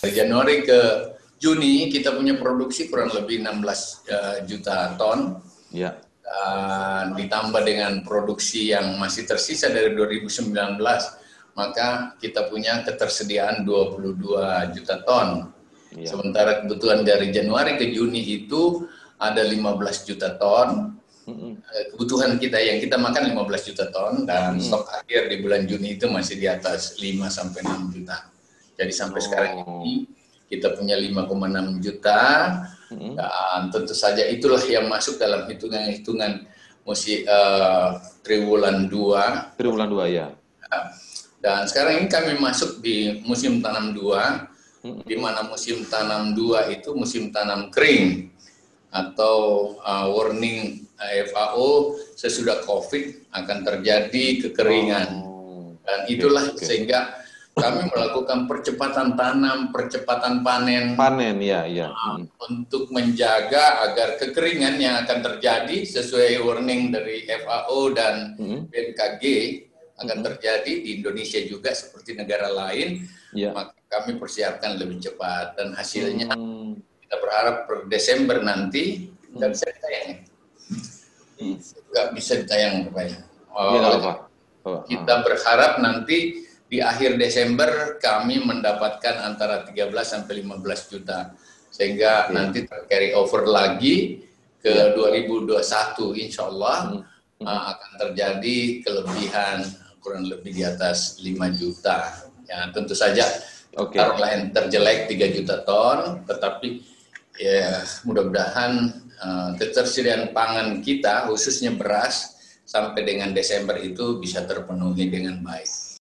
Dari Januari ke Juni kita punya produksi kurang lebih 16 juta ton. Ya. Ditambah dengan produksi yang masih tersisa dari 2019, maka kita punya ketersediaan 22 juta ton. Ya. Sementara kebutuhan dari Januari ke Juni itu ada 15 juta ton. Kebutuhan kita yang kita makan 15 juta ton dan stok akhir di bulan Juni itu masih di atas 5-6 juta. Jadi sampai sekarang ini kita punya 5,6 juta dan tentu saja itulah yang masuk dalam hitungan-hitungan triwulan 2. Triwulan 2 ya. Dan sekarang ini kami masuk di musim tanam 2, di mana musim tanam 2 itu musim tanam kering atau warning FAO sesudah COVID akan terjadi kekeringan. Dan itulah sehingga kami melakukan percepatan tanam, percepatan panen. Panen, ya. Untuk menjaga agar kekeringan yang akan terjadi sesuai warning dari FAO dan BMKG akan terjadi di Indonesia juga seperti negara lain, maka kami persiapkan lebih cepat dan hasilnya kita berharap per Desember nanti nggak bisa ditayang. Nggak bisa ditayang, Pak. Kita berharap nanti di akhir Desember kami mendapatkan antara 13 sampai 15 juta. Sehingga nanti carry over lagi ke 2021 insya Allah akan terjadi kelebihan kurang lebih di atas 5 juta. Ya, tentu saja taruhlah yang terjelek 3 juta ton, tetapi ya mudah-mudahan ketersediaan pangan kita khususnya beras sampai dengan Desember itu bisa terpenuhi dengan baik.